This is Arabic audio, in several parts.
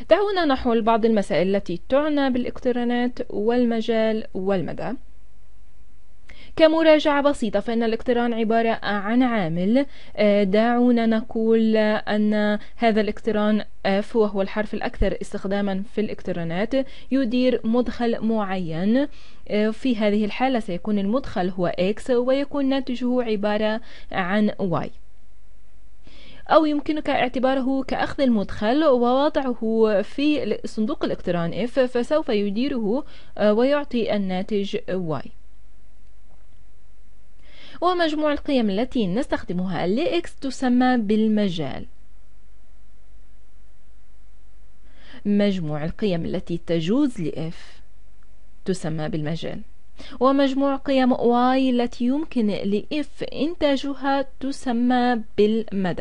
دعونا نحل بعض المسائل التي تعنى بالاقترانات والمجال والمدى. كمراجعة بسيطة، فإن الاقتران عبارة عن عامل. دعونا نقول أن هذا الاقتران F، وهو الحرف الأكثر استخداما في الاقترانات، يدير مدخل معين. في هذه الحالة سيكون المدخل هو X، ويكون ناتجه عبارة عن Y. أو يمكنك اعتباره كأخذ المدخل ووضعه في صندوق الاقتران F، فسوف يديره ويعطي الناتج Y. ومجموع القيم التي نستخدمها لX تسمى بالمجال. مجموع القيم التي تجوز لF تسمى بالمجال، ومجموع قيم Y التي يمكن لF إنتاجها تسمى بالمدى.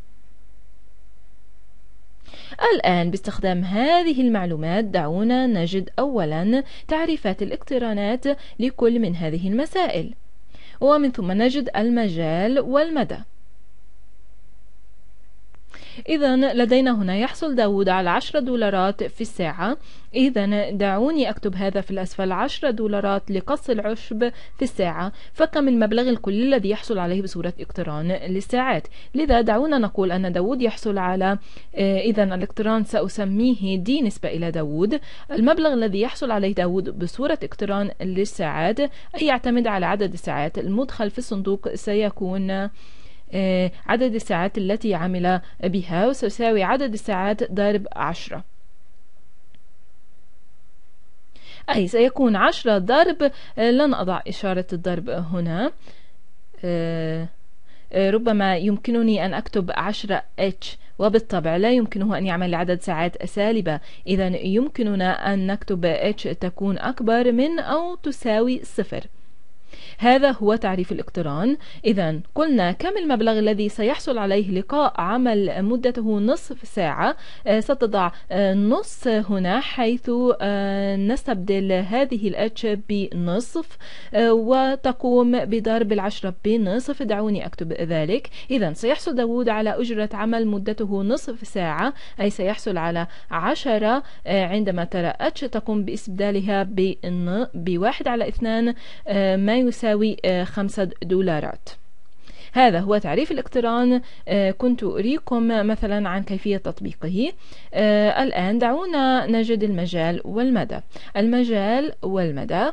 الآن باستخدام هذه المعلومات دعونا نجد أولا تعريفات الاقترانات لكل من هذه المسائل، ومن ثم نجد المجال والمدى. إذن لدينا هنا يحصل داود على 10 دولارات في الساعة. إذن دعوني أكتب هذا في الأسفل: 10 دولارات لقص العشب في الساعة. فكم المبلغ الكلي الذي يحصل عليه بصورة اقتران للساعات؟ لذا دعونا نقول أن داود يحصل على إذن الاقتران سأسميه دي نسبة إلى داود. المبلغ الذي يحصل عليه داود بصورة اقتران للساعات أي يعتمد على عدد الساعات المدخل في الصندوق، سيكون عدد الساعات التي عمل بها، وسيساوي عدد الساعات ضرب 10، أي سيكون 10 ضرب، لن أضع إشارة الضرب هنا، ربما يمكنني أن أكتب 10H، وبالطبع لا يمكنه أن يعمل لعدد ساعات سالبة. إذا يمكننا أن نكتب H تكون أكبر من أو تساوي 0. هذا هو تعريف الاقتران. إذا قلنا كم المبلغ الذي سيحصل عليه لقاء عمل مدته نصف ساعة. ستضع نص هنا، حيث نستبدل هذه الاتش بنصف، وتقوم بضرب 10 بنصف. دعوني أكتب ذلك. إذا سيحصل داود على أجرة عمل مدته نصف ساعة، أي سيحصل على 10 عندما ترى اتش تقوم باستبدالها بواحد على 2، ما يساوي 5 دولارات. هذا هو تعريف الاقتران. كنت أريكم مثلا عن كيفية تطبيقه. الآن دعونا نجد المجال والمدى. المجال والمدى،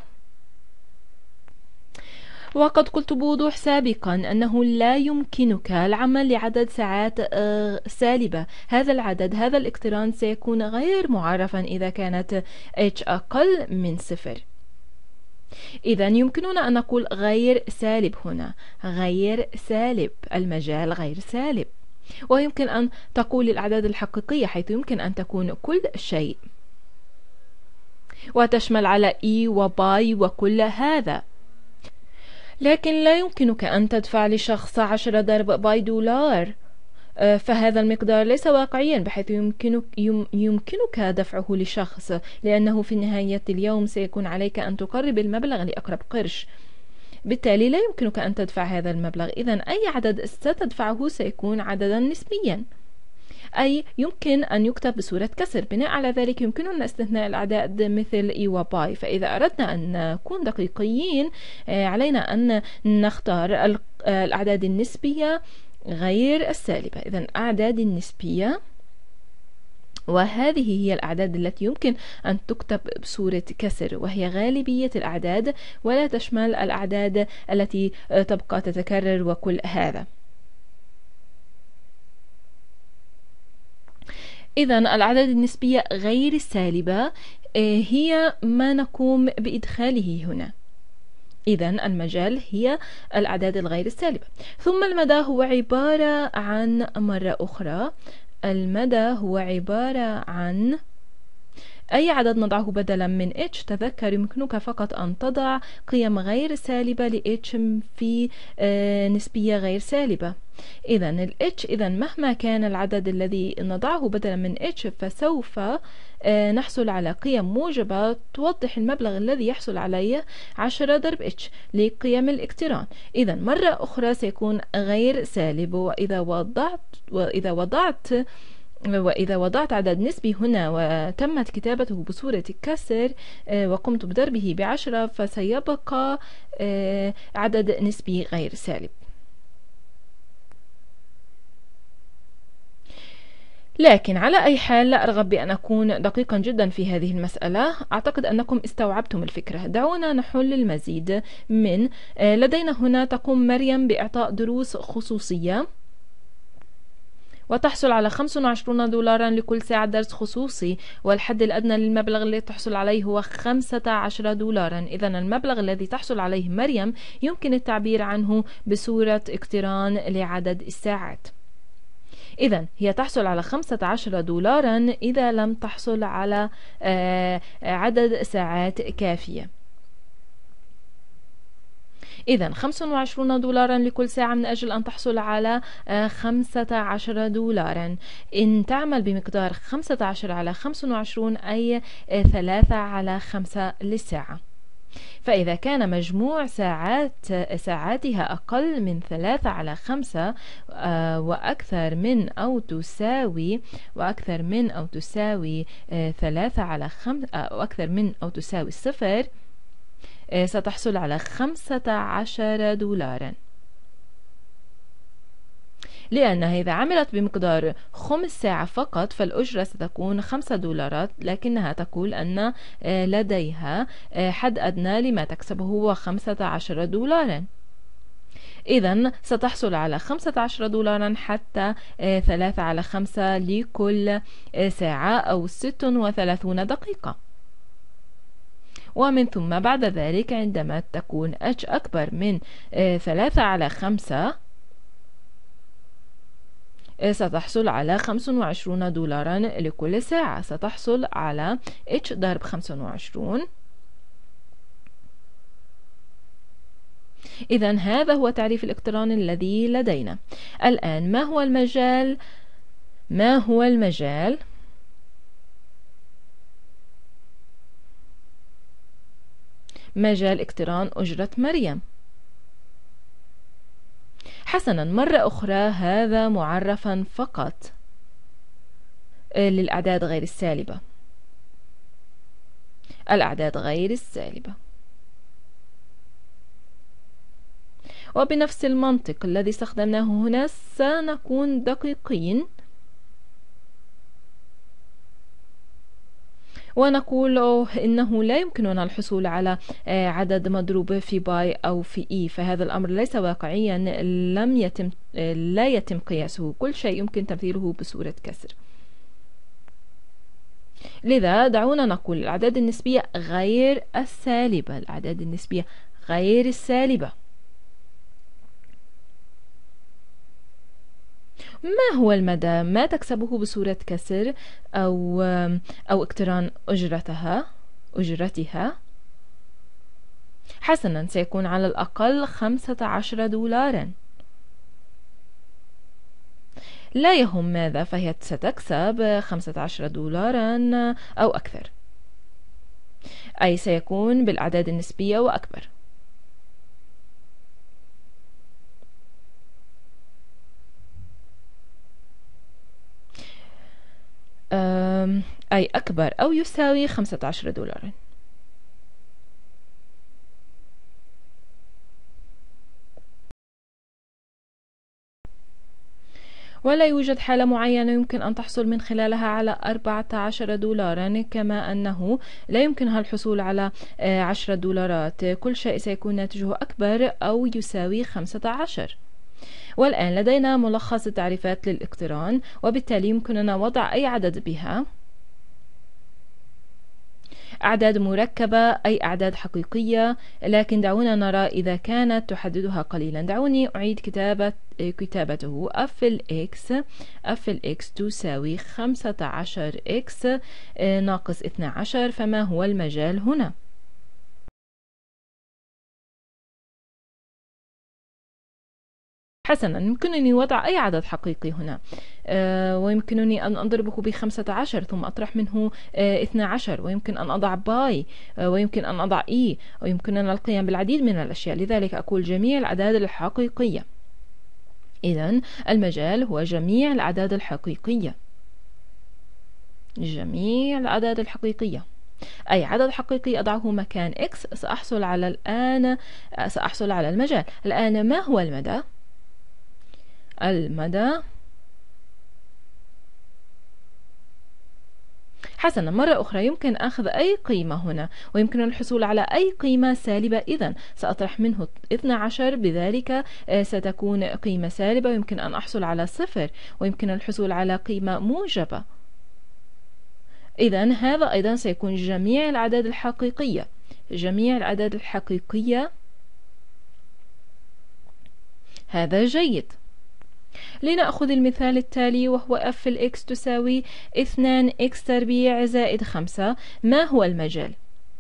وقد قلت بوضوح سابقا أنه لا يمكنك العمل لعدد ساعات سالبة. هذا العدد، هذا الاقتران سيكون غير معرفا إذا كانت H أقل من 0. إذا يمكننا أن نقول غير سالب هنا، غير سالب، المجال غير سالب. ويمكن أن تقول الأعداد الحقيقية، حيث يمكن أن تكون كل شيء وتشمل على إي وباي وكل هذا. لكن لا يمكنك أن تدفع لشخص 10 ضرب باي دولار، فهذا المقدار ليس واقعيا بحيث يمكنك دفعه لشخص، لأنه في نهاية اليوم سيكون عليك أن تقرب المبلغ لأقرب قرش. بالتالي لا يمكنك أن تدفع هذا المبلغ. إذن أي عدد ستدفعه سيكون عددا نسبيا، أي يمكن أن يكتب بصورة كسر. بناء على ذلك يمكننا استثناء الأعداد مثل إي وباي. فإذا أردنا أن نكون دقيقين علينا أن نختار الأعداد النسبية غير السالبة. إذن أعداد النسبية، وهذه هي الأعداد التي يمكن أن تكتب بصورة كسر، وهي غالبية الأعداد ولا تشمل الأعداد التي تبقى تتكرر وكل هذا. إذن الأعداد النسبية غير السالبة هي ما نقوم بإدخاله هنا. إذن المجال هي الأعداد الغير السالبة. ثم المدى هو عبارة عن، مرة أخرى، المدى هو عبارة عن أي عدد نضعه بدلا من H. تذكر يمكنك فقط أن تضع قيم غير سالبة ل H في نسبية غير سالبة. إذن ال H، إذن مهما كان العدد الذي نضعه بدلا من H فسوف نحصل على قيم موجبة توضح المبلغ الذي يحصل عليه 10 ضرب H لقيم الاقتران. إذن مرة أخرى سيكون غير سالب. وإذا وضعت وإذا وضعت عدد نسبي هنا وتمت كتابته بصورة كسر وقمت بضربه ب10 فسيبقى عدد نسبي غير سالب. لكن على أي حال لا أرغب بأن أكون دقيقا جدا في هذه المسألة. أعتقد أنكم استوعبتم الفكرة. دعونا نحل المزيد من لدينا هنا تقوم مريم بإعطاء دروس خصوصية وتحصل على 25 دولارا لكل ساعة درس خصوصي، والحد الأدنى للمبلغ الذي تحصل عليه هو 15 دولارا. إذا المبلغ الذي تحصل عليه مريم يمكن التعبير عنه بصورة اقتران لعدد الساعات. إذا هي تحصل على 15 دولارا إذا لم تحصل على عدد ساعات كافية. إذا 25 دولارا لكل ساعة من أجل أن تحصل على 15 دولارا. إن تعمل بمقدار 15 على 25 أي 3 على 5 للساعة. فإذا كان مجموع ساعاتها أقل من 3 على 5 وأكثر من أو تساوي 3 على 5 أو أكثر من أو تساوي 0 ستحصل على 15 دولارا. لأنها إذا عملت بمقدار 5 ساعة فقط فالأجرة ستكون 5 دولارات، لكنها تقول أن لديها حد أدنى لما تكسبه هو 15 دولارا. إذا ستحصل على 15 دولارا حتى 3 على 5 لكل ساعة أو 36 دقيقة. ومن ثم بعد ذلك عندما تكون H أكبر من 3 على 5 ستحصل على 25 دولارا لكل ساعة. ستحصل على H ضرب 25. إذا هذا هو تعريف الاقتران الذي لدينا. الآن ما هو المجال؟ مجال اقتران أجرة مريم. حسنا، مرة أخرى هذا معرفا فقط للأعداد غير السالبة. الأعداد غير السالبة. وبنفس المنطق الذي استخدمناه هنا سنكون دقيقين ونقول إنه لا يمكننا الحصول على عدد مضروب في باي أو في إي، فهذا الأمر ليس واقعيا، لا يتم قياسه. كل شيء يمكن تمثيله بصورة كسر. لذا دعونا نقول الأعداد النسبية غير السالبة. الأعداد النسبية غير السالبة. ما هو المدى؟ ما تكسبه بصورة كسر أو اقتران أجرتها؟ حسنا، سيكون على الأقل 15 دولارا. لا يهم ماذا، فهي ستكسب 15 دولارا أو أكثر، أي سيكون بالأعداد النسبية وأكبر. أي أكبر أو يساوي 15 دولارا. ولا يوجد حالة معينة يمكن أن تحصل من خلالها على 14 دولارا، كما أنه لا يمكنها الحصول على 10 دولارات. كل شيء سيكون ناتجه أكبر أو يساوي 15. والآن لدينا ملخص التعريفات للاقتران، وبالتالي يمكننا وضع أي عدد بها. أعداد مركبة أي أعداد حقيقية، لكن دعونا نرى إذا كانت تحددها قليلا. دعوني أعيد كتابته. f x تساوي 15x ناقص 12. فما هو المجال هنا؟ حسنا، يمكنني وضع أي عدد حقيقي هنا، ويمكنني أن أضربه ب15 ثم أطرح منه 12، ويمكن أن أضع باي، ويمكن أن أضع إي، ويمكننا القيام بالعديد من الأشياء. لذلك أقول جميع الأعداد الحقيقية. إذن المجال هو جميع الأعداد الحقيقية. جميع الأعداد الحقيقية. أي عدد حقيقي أضعه مكان x سأحصل على المجال. الآن ما هو المدى؟ حسنا، مرة أخرى يمكن أخذ أي قيمة هنا، ويمكن الحصول على أي قيمة سالبة. إذن سأطرح منه 12، بذلك ستكون قيمة سالبة، ويمكن أن أحصل على 0، ويمكن الحصول على قيمة موجبة. إذن هذا أيضا سيكون جميع الأعداد الحقيقية. جميع الأعداد الحقيقية، هذا جيد. لنأخذ المثال التالي، وهو f الx تساوي 2x تربيع زائد 5. ما هو المجال؟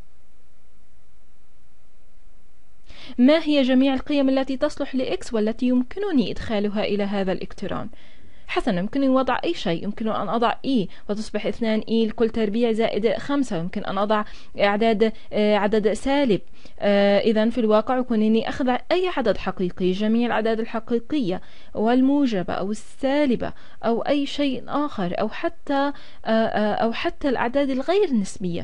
ما هي جميع القيم التي تصلح لx والتي يمكنني إدخالها إلى هذا الإكتران؟ حسنا، يمكنني وضع أي شيء. يمكن أن أضع e وتصبح 2e الكل تربيع زائد 5. يمكن أن أضع عدد سالب. إذن في الواقع يكونني أخذ أي عدد حقيقي، جميع الأعداد الحقيقية والموجبة أو السالبة أو أي شيء آخر، أو حتى الأعداد الغير نسبية،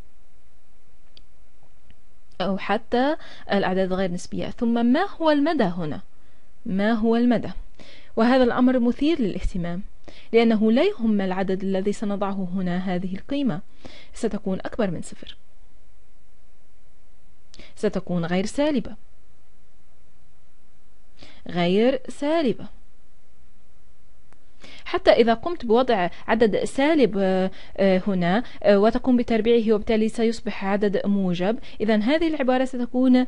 ثم ما هو المدى هنا؟ ما هو المدى؟ وهذا الأمر مثير للاهتمام، لأنه لا يهم العدد الذي سنضعه هنا. هذه القيمة ستكون أكبر من 0، ستكون غير سالبة. حتى إذا قمت بوضع عدد سالب هنا وتقوم بتربيعه، وبالتالي سيصبح عدد موجب، إذن هذه العبارة ستكون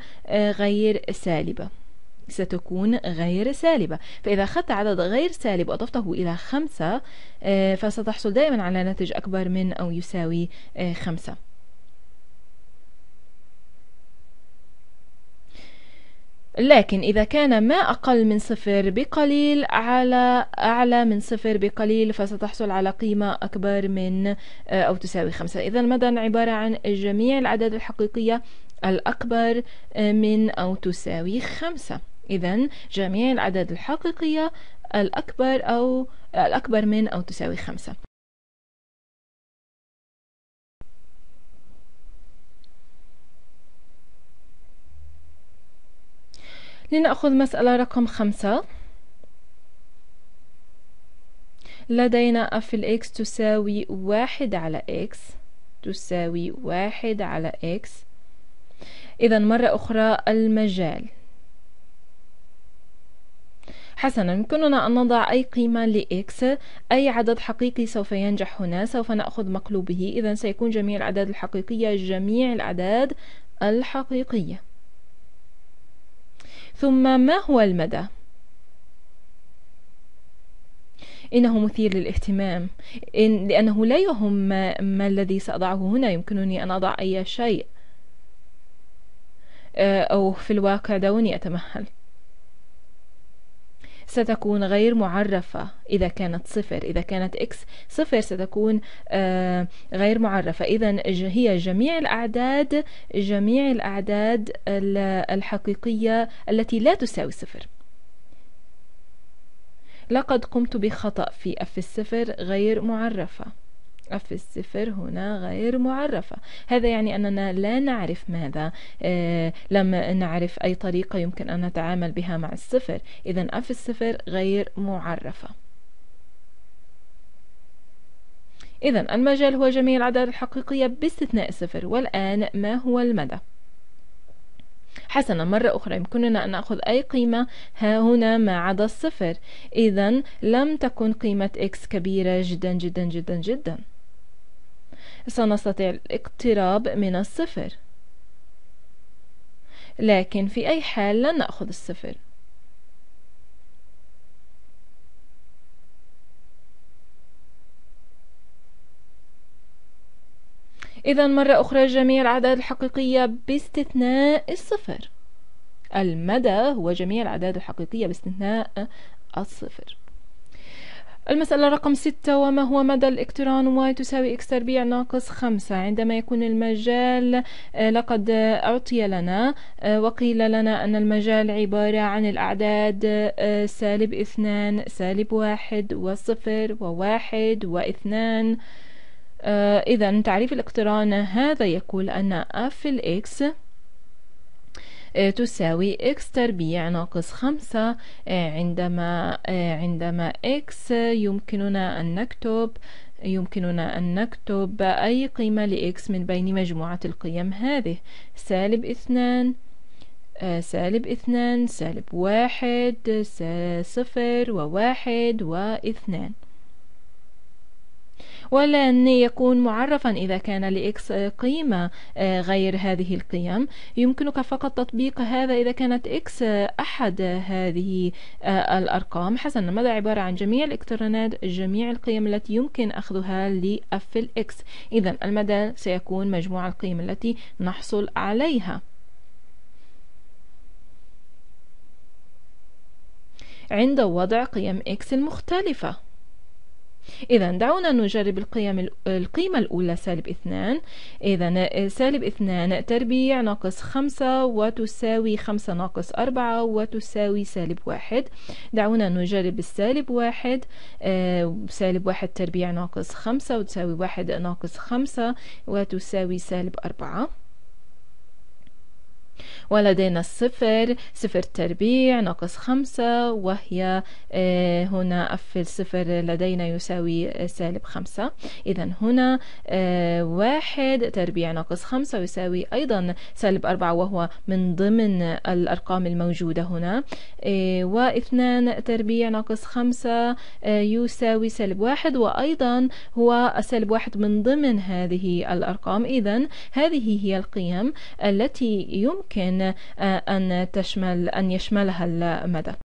غير سالبة. فإذا أخذت عدد غير سالب وأضفته إلى 5 فستحصل دائما على ناتج أكبر من أو يساوي 5. لكن إذا كان ما أقل من 0 بقليل على أعلى من 0 بقليل فستحصل على قيمة أكبر من أو تساوي 5. إذن مدى عبارة عن جميع الأعداد الحقيقية الأكبر من أو تساوي 5. إذن جميع الأعداد الحقيقية الأكبر من أو تساوي 5. لنأخذ مسألة رقم 5. لدينا f الx تساوي 1 على x إذن مرة أخرى المجال. حسنا، يمكننا أن نضع أي قيمة لx. أي عدد حقيقي سوف ينجح هنا، سوف نأخذ مقلوبه. إذن سيكون جميع الأعداد الحقيقية. ثم ما هو المدى؟ إنه مثير للاهتمام، لأنه لا يهم ما الذي سأضعه هنا. يمكنني أن أضع أي شيء، أو في الواقع دعوني أتمهل، ستكون غير معرفة إذا كانت 0. إذا كانت x 0 ستكون غير معرفة. إذن هي جميع الأعداد الحقيقية التي لا تساوي 0. لقد قمت بخطأ في f الصفر غير معرفة. f الصفر هنا غير معرفة. هذا يعني أننا لا نعرف ماذا، لم نعرف أي طريقة يمكن أن نتعامل بها مع الصفر. إذن f الصفر غير معرفة. إذن المجال هو جميع الأعداد الحقيقية باستثناء 0. والآن ما هو المدى؟ حسنا، مرة أخرى يمكننا أن نأخذ أي قيمة ها هنا ما عدا الصفر. إذن لم تكن قيمة x كبيرة جدا جدا جدا جدا، سنستطيع الاقتراب من الصفر، لكن في أي حال لن نأخذ الصفر. إذن مرة أخرى جميع الأعداد الحقيقية باستثناء الصفر. المدى هو جميع الأعداد الحقيقية باستثناء الصفر. المسألة رقم 6. وما هو مدى الاقتران y تساوي x تربيع ناقص 5 عندما يكون المجال لقد أعطي لنا وقيل لنا أن المجال عبارة عن الأعداد -2 -1 و0 و1 و2 إذا تعريف الاقتران هذا يقول أن f الx تساوي x تربيع ناقص 5 عندما x يمكننا أن نكتب أي قيمة لx من بين مجموعة القيم هذه -2 -2 -1 0 و1 و2 ولن يكون معرفا إذا كان لإكس قيمة غير هذه القيم. يمكنك فقط تطبيق هذا إذا كانت إكس أحد هذه الأرقام. حسنا، ماذا عبارة عن جميع الاقترانات جميع القيم التي يمكن أخذها لأف الإكس. إذا المدى سيكون مجموع القيم التي نحصل عليها. عند وضع قيم إكس المختلفة، إذا دعونا نجرب القيمة الأولى -2. إذا -2 تربيع ناقص 5 وتساوي 5 ناقص 4 وتساوي -1. دعونا نجرب -1. -1 تربيع ناقص 5 وتساوي 1 ناقص 5 وتساوي -4. ولدينا الصفر تربيع ناقص 5 وهي هنا أف الصفر لدينا يساوي -5. إذا هنا 1 تربيع ناقص 5 يساوي أيضا -4 وهو من ضمن الأرقام الموجودة هنا. و2 تربيع ناقص 5 يساوي -1 وأيضا هو -1 من ضمن هذه الأرقام. إذا هذه هي القيم التي يمكن أن يشملها المدى.